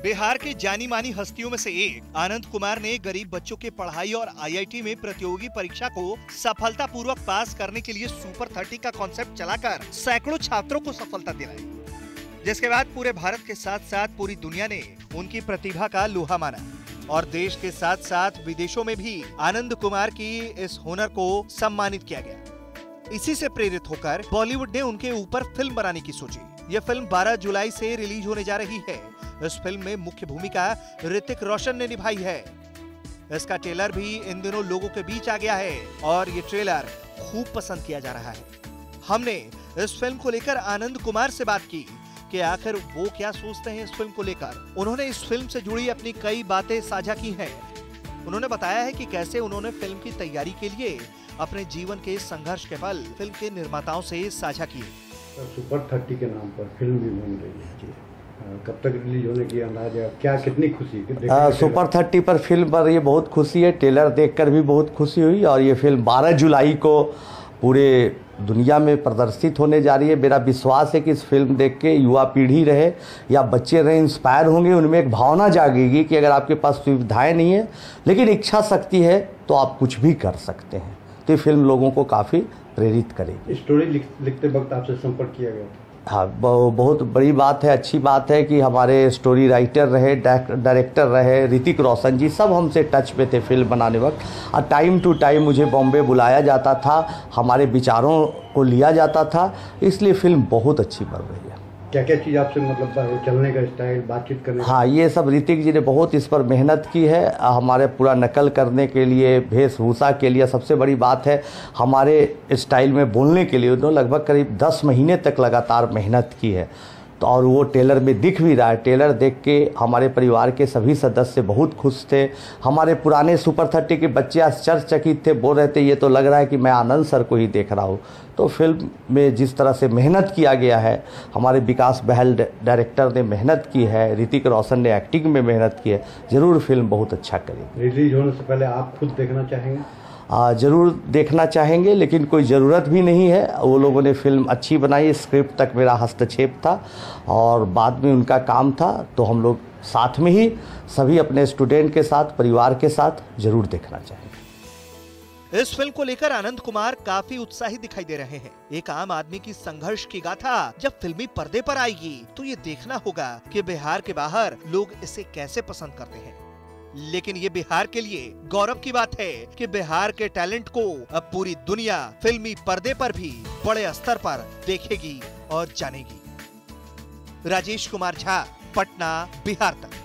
बिहार के जानी मानी हस्तियों में से एक आनंद कुमार ने गरीब बच्चों के पढ़ाई और आईआईटी में प्रतियोगी परीक्षा को सफलतापूर्वक पास करने के लिए सुपर 30 का कॉन्सेप्ट चलाकर सैकड़ों छात्रों को सफलता दिलाई, जिसके बाद पूरे भारत के साथ साथ पूरी दुनिया ने उनकी प्रतिभा का लोहा माना और देश के साथ साथ विदेशों में भी आनंद कुमार की इस हुनर को सम्मानित किया गया। इसी से प्रेरित होकर बॉलीवुड ने उनके ऊपर फिल्म बनाने की सोची। यह फिल्म 12 जुलाई से रिलीज होने जा रही है। इस फिल्म में मुख्य भूमिका ऋतिक रोशन ने निभाई है। इसका ट्रेलर भी इन दिनों लोगों के बीच आ गया है और ये ट्रेलर खूब पसंद किया जा रहा है। हमने इस फिल्म को लेकर आनंद कुमार से बात की कि आखिर वो क्या सोचते हैं इस फिल्म को लेकर। उन्होंने इस फिल्म से जुड़ी अपनी कई बातें साझा की हैं। उन्होंने बताया है कि कैसे उन्होंने फिल्म की तैयारी के लिए अपने जीवन के संघर्ष के पल फिल्म के निर्माताओं से साझा किए। सुपर 30 के नाम पर फिल्म भी बन रही है, कब तक रिलीज होने की अंदाजा, क्या कितनी खुशी? सुपर 30 पर फिल्म पर ये बहुत खुशी है। ट्रेलर देखकर भी बहुत खुशी हुई और ये फिल्म 12 जुलाई को पूरे दुनिया में प्रदर्शित होने जा रही है। मेरा विश्वास है कि इस फिल्म देख के युवा पीढ़ी रहे या बच्चे रहे इंस्पायर होंगे, उनमें एक भावना जागेगी कि अगर आपके पास सुविधाएं नहीं है लेकिन इच्छा शक्ति है तो आप कुछ भी कर सकते हैं। तो ये फिल्म लोगों को काफ़ी प्रेरित करेगी। स्टोरी लिखते वक्त आपसे संपर्क किया गया? हाँ, बहुत बड़ी बात है, अच्छी बात है कि हमारे स्टोरी राइटर रहे, डायरेक्टर रहे, ऋतिक रोशन जी, सब हमसे टच पे थे फिल्म बनाने वक्त। और टाइम टू टाइम मुझे बॉम्बे बुलाया जाता था, हमारे विचारों को लिया जाता था, इसलिए फिल्म बहुत अच्छी बन रही है। क्या क्या चीज़ आपसे मतलब चलने का स्टाइल, बातचीत करने? हाँ, ये सब ऋतिक जी ने बहुत इस पर मेहनत की है। हमारे पूरा नकल करने के लिए, वेशभूषा के लिए, सबसे बड़ी बात है हमारे स्टाइल में बोलने के लिए उन्होंने लगभग करीब 10 महीने तक लगातार मेहनत की है। तो और वो ट्रेलर में दिख भी रहा है। ट्रेलर देख के हमारे परिवार के सभी सदस्य बहुत खुश थे। हमारे पुराने सुपर 30 के बच्चे आश्चर्यचकित थे, बोल रहे थे ये तो लग रहा है कि मैं आनंद सर को ही देख रहा हूँ। तो फिल्म में जिस तरह से मेहनत किया गया है, हमारे विकास बहल डायरेक्टर ने मेहनत की है, ऋतिक रोशन ने एक्टिंग में मेहनत की है, ज़रूर फिल्म बहुत अच्छा करेगी। रिलीज होने से पहले आप खुद देखना चाहेंगे? ज़रूर देखना चाहेंगे, लेकिन कोई ज़रूरत भी नहीं है। वो लोगों ने फिल्म अच्छी बनाई, स्क्रिप्ट तक मेरा हस्तक्षेप था और बाद में उनका काम था। तो हम लोग साथ में ही सभी अपने स्टूडेंट के साथ, परिवार के साथ ज़रूर देखना चाहेंगे। इस फिल्म को लेकर आनंद कुमार काफी उत्साहित दिखाई दे रहे हैं। एक आम आदमी की संघर्ष की गाथा जब फिल्मी पर्दे पर आएगी तो ये देखना होगा कि बिहार के बाहर लोग इसे कैसे पसंद करते हैं। लेकिन ये बिहार के लिए गौरव की बात है कि बिहार के टैलेंट को अब पूरी दुनिया फिल्मी पर्दे पर भी बड़े स्तर पर देखेगी और जानेगी। राजेश कुमार झा, पटना, बिहार तक।